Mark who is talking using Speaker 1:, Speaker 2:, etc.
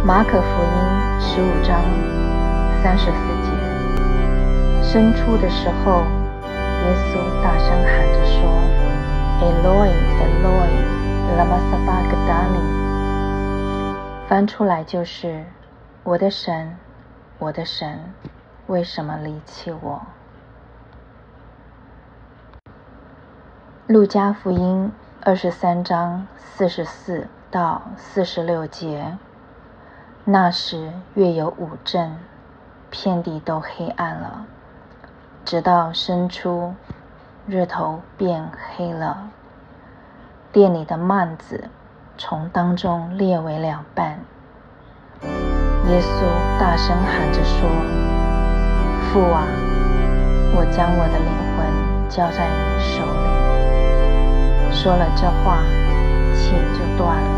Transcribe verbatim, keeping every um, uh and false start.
Speaker 1: 马可福音十五章三十四节，申初的时候，耶稣大声喊着说 Eloi Eloi lama sabachthani， 翻出来就是我的神我的神为什么离弃我。路加福音二十三章四十四到四十六节，那时月有五正，遍地都黑暗了，直到申初，日头变黑了，殿里的幔子从当中裂为两半。耶稣大声喊着说，父啊，我将我的灵魂交在你手里。说了这话，气就断了。